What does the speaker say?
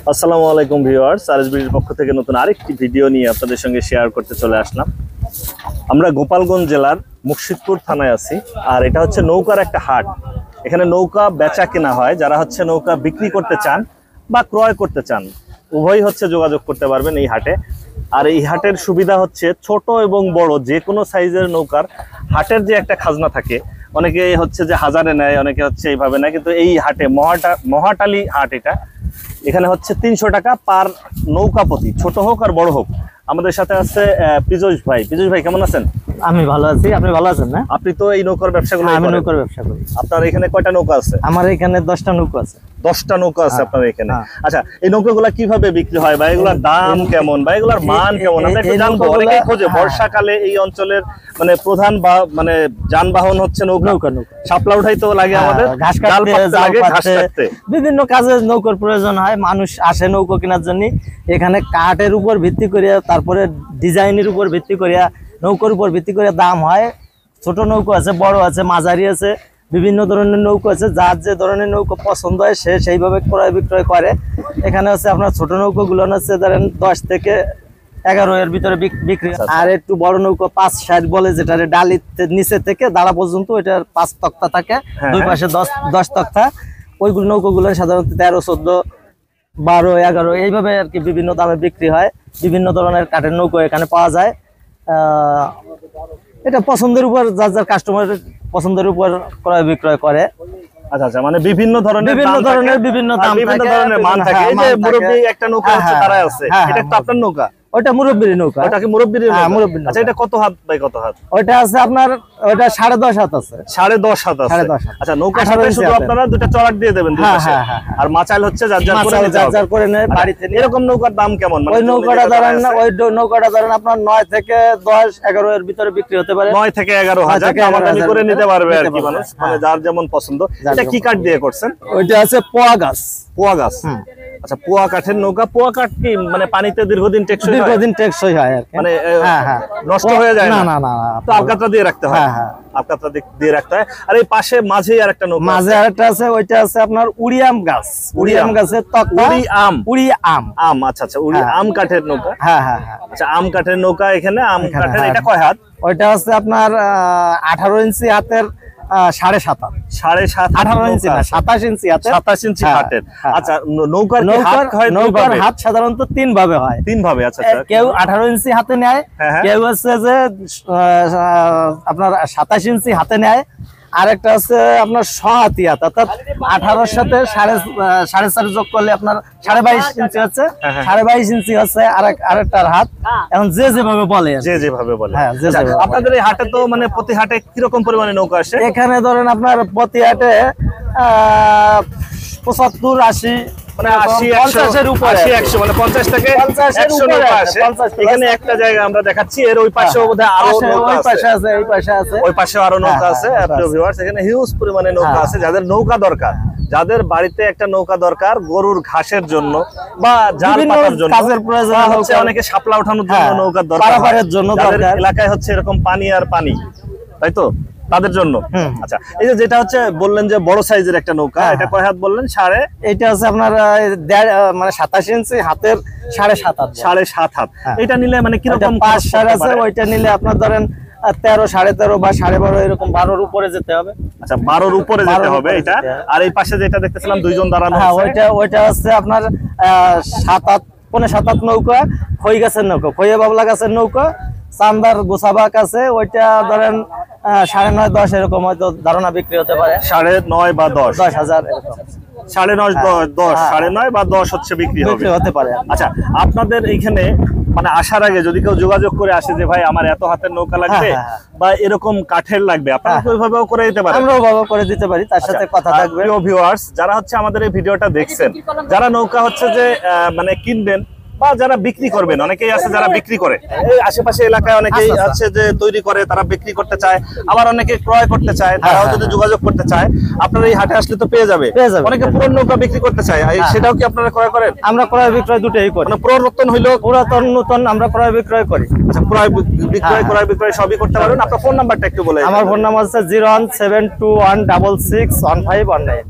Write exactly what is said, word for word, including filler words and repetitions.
আসসালামু আলাইকুম ভিউয়ার্স, আরএসবির পক্ষ থেকে নতুন আরেকটি ভিডিও নিয়ে আপনাদের সঙ্গে শেয়ার করতে চলে আসলাম। আমরা গোপালগঞ্জ জেলার মুর্শিদপুর থানায় আছি, আর এটা হচ্ছে নৌকার একটা হাট। এখানে নৌকা বেচা কেনা হয়। যারা হচ্ছে নৌকা বিক্রি করতে চান বা ক্রয় করতে চান, উভয়ই হচ্ছে যোগাযোগ করতে পারবেন এই হাটে। আর এই হাটের সুবিধা হচ্ছে ছোট এবং বড় যে কোনো সাইজের নৌকার হাটের যে একটা খাজনা থাকে, অনেকে হচ্ছে যে হাজারে নেয়, অনেকে হচ্ছে এইভাবে নেয়, কিন্তু এই হাটে মহাটা মহাটালি হাট, এটা এখানে হচ্ছে তিনশো টাকা পার নৌকা প্রতি, ছোট হোক আর বড় হোক। আমাদের সাথে আছে পীযূষ ভাই। পীযূষ ভাই কেমন আছেন? আমি ভালো আছি, আপনি ভালো আছেন? না, আপনি তো এই নৌকার ব্যবসা করেন। আমি নৌকার ব্যবসা করি। আপনার এখানে কয়টা নৌকা আছে? আমার এখানে দশটা নৌকা আছে। দশটা নৌকা আছে আপনার এখানে? আচ্ছা, এই নৌকাগুলা কিভাবে বিক্রি হয় বা এগুলোর দাম কেমন বা এগুলোর মান কেমন আমরা একটু জানবো। অনেকেই খোঁজে বর্ষাকালে এই অঞ্চলের মানে প্রধান বা মানে যানবাহন হচ্ছে নৌকা। নৌকা শাপলা উঠাইতে লাগে, আমাদের ঘাস কাটতে লাগে, ঘাস কাটতে বিভিন্ন কাজে নৌকার প্রয়োজন হয়। মানুষ আসে নৌকা কেনার জন্য। এখানে কাঠের উপর ভিত্তি করিয়া, তারপরে ডিজাইনের উপর ভিত্তি করিয়া, নৌকার উপর ভিত্তি করে দাম হয়। ছোট নৌকা আছে, বড় আছে, মাঝারি আছে, বিভিন্ন ধরনের নৌকা আছে। যার যে ধরনের নৌকা পছন্দ হয় সে সেইভাবে ক্রয় বিক্রয় করে। এখানে হচ্ছে আপনার ছোট নৌকাগুলো হচ্ছে ধরেন দশ থেকে এগারো এর ভিতরে বিক্রি। আর একটু বড় নৌকা পাঁচ ষাট বলে, যেটা ডালি নিচে থেকে দাঁড়া পর্যন্ত, ওইটার পাঁচ তক্তা থাকে, দুই পাশে দশ দশ তক্তা। ওইগুলো নৌকাগুলো সাধারণত তেরো চোদ্দ বারো এগারো এইভাবে আর কি বিভিন্ন দামে বিক্রি হয়। বিভিন্ন ধরনের কাঠের নৌকা এখানে পাওয়া যায়। আহ এটা পছন্দের উপর, যার যার কাস্টমার পছন্দের উপর ক্রয় বিক্রয় করে। আচ্ছা আচ্ছা, মানে বিভিন্ন ধরনের বিভিন্ন ধরনের বিভিন্ন দাম, বিভিন্ন ধরনের মান থাকে। এই যে মুরব্বি একটা নৌকা আছে, তারাই আছে, এটা তো আপনার নৌকা? ওটা মুরব্বির নৌকা। ওটা কি মুরব্বির নৌকা? মুরব্বির। আচ্ছা, এটা কত হাত বাই কত হাত? ওটা আছে আপনার, ওটা সাড়ে দশ হাত আছে। সাড়ে দশ হাত আছে। আচ্ছা, নৌকার সাথে শুধু আপনারা দুটো চড়াক দিয়ে দেবেন দুই পাশে, আর মাচাইল হচ্ছে যার যার করে যার যার করে নেয় বাড়িতে। এরকম নৌকার দাম কেমন? ওই নৌকাটা ধরেন না, ওই নৌকাটা ধরেন আপনার নয় থেকে দশ এগারো এর ভিতরে বিক্রি হতে পারে। নয় থেকে এগারো হাজার দামাদামি করে নিতে পারবে আর কি মানুষ, মানে যার যেমন পছন্দ। এটা কি কাঠ দিয়ে করছেন? ওইটা আছে পোয়া গাছ। পোয়া গাছ। আচ্ছা, পোয়া কাঠের নৌকা। পোয়া কাঠ কি মানে পানিতে দীর্ঘদিন টেকসই হয়? দীর্ঘদিন টেকসই হয় আর কি, মানে হ্যাঁ হ্যাঁ, নষ্ট হয়ে যায় না? না না না, তো আলকাতরা দিয়ে রাখতে হয়। হ্যাঁ হ্যাঁ, আলকাতরা দিয়ে রাখতে হয়। আর এই পাশে মাঝেই আরেকটা নৌকা, মাঝে আরেকটা আছে, ওইটা আছে আপনার উড়িয়াম গাছ। উড়িয়াম গাছের তক্তা। উড়ি আম। উড়ি আম। আম, আচ্ছা আচ্ছা, উড়ি আম কাঠের নৌকা। হ্যাঁ হ্যাঁ হ্যাঁ, আচ্ছা, আম কাঠের নৌকা এখানে। আম কাঠের এটা কয় হাত? ওইটা হচ্ছে আপনার আঠারো ইঞ্চি হাতের, সাড়ে সাত হাত। সাড়ে সাত, আঠারো ইঞ্চি না, সাতাশ ইঞ্চি হাতের। সাতাশ ইঞ্চি হাতের। আচ্ছা, নৌকার নৌকার হাত সাধারণত তিন ভাবে হয়। তিন ভাবে? আচ্ছা, কেউ আঠারো ইঞ্চি হাতে নেয়, কেউ হচ্ছে যে আপনার সাতাশ ইঞ্চি হাতে নেয়, আরেকটা হচ্ছে আপনার সহাতি হাত, অর্থাৎ আঠারোর সাথে সাড়ে সাড়ে চার যোগ করলে আপনার সাড়ে বাইশ ইঞ্চি হচ্ছে। সাড়ে বাইশ ইঞ্চি হচ্ছে আরেক আরেকটার হাত। এখন যে যেভাবে বলে, যে যেভাবে বলে। হ্যাঁ, আপনাদের এই হাটে তো মানে প্রতি হাটে কিরকম পরিমাণে নৌকা আসে? এখানে ধরেন আপনার প্রতি হাটে আহ পঁচাত্তর আশি, মানে আশি পঞ্চাশের উপরে, আশি একশো, মানে পঞ্চাশ থেকে একশো নৌকা আসে। এখানে একটা জায়গা আমরা দেখাচ্ছি, এর ওই পাশেও বোধহয় আরো নৌকা আছে, এই পাশে আছে, ওই পাশে আরো নৌকা আছে। প্রিয় ভিউয়ার্স, এখানে হিউজ পরিমাণে নৌকা আছে। যাদের নৌকা দরকার, যাদের বাড়িতে একটা নৌকা দরকার গরুর ঘাসের জন্য বা জাল পাতার জন্য, কাজের প্রয়োজন হচ্ছে, অনেকে শাপলা ওঠানোর জন্য নৌকার দরকার, পারাপারের জন্য দরকার, এলাকায় হচ্ছে এরকম পানি আর পানি, তাই তো তাদের জন্য। আচ্ছা, এই যে যেটা হচ্ছে বললেন যে বড় সাইজের একটা নৌকা, এটা কয় হাত বললেন? সাড়ে, এটা হচ্ছে আপনার মানে সাতাশ ইঞ্চি হাতের, সাড়ে সাত হাত। সাড়ে সাত হাত। এটা নিলে মানে কিরকম পাঁচ সাড়ে আছে? ওইটা নিলে আপনার ধরেন তেরো সাড়ে তেরো বা সাড়ে বারো, এরকম বারোর উপরে যেতে হবে। আচ্ছা, বারোর উপরে যেতে হবে এটা। আর এই পাশে যেটা দেখতেছিলাম দুইজন দাঁড়ানো, ওইটা ওইটা হচ্ছে আপনার আহ সাত হাত, পনেরো সাত হাত নৌকা। খই গাছের নৌকা, খইয়া বাবলা গাছের নৌকা, চান্দার গোসাবাক আছে, ওইটা ধরেন সাড়ে নয় দশ এরকম হয়তো ধারণা বিক্রি হতে পারে। সাড়ে নয় বা দশ, দশ হাজার এরকম। সাড়ে নয় দশ, সাড়ে নয় বা দশ হচ্ছে বিক্রি হতে পারে। আচ্ছা, আপনাদের এইখানে মানে আসার আগে যদি কেউ যোগাযোগ করে আসে যে ভাই আমার এত হাতের নৌকা লাগবে বা এরকম কাঠের লাগবে, আপনারা ওইভাবেও করে দিতে পারেন? আমরাও ভাবে করে দিতে পারি, তার সাথে কথা থাকবে। প্রিয় ভিউয়ার্স, যারা হচ্ছে আমাদের এই ভিডিওটা দেখছেন, যারা নৌকা হচ্ছে যে মানে কিনবেন বা যারা বিক্রি করবেন, অনেকেই আছে যারা বিক্রি করে এই আশেপাশে এলাকায়, অনেকেই আছে যে তৈরি করে, তারা বিক্রি করতে চায়, আবার অনেকে ক্রয় করতে চায়, তারাও যদি যোগাযোগ করতে চায় আপনারা এই হাটে আসলে তো পেয়ে যাবে। অনেকে পুরনো নৌকা বিক্রি করতে চায়, সেটাও কি আপনারা ক্রয় করেন? আমরা ক্রয় বিক্রয় দুটোই করি। মানে পুরাতন হইলো, পুরাতন নতুন আমরা ক্রয় বিক্রয় করি। আচ্ছা, ক্রয় বিক্রয় ক্রয় বিক্রয় সবই করতে পারবেন। আপনার ফোন নাম্বারটা একটু বলে। আমার ফোন নাম্বার হচ্ছে zero one seven two one double six one five one nine.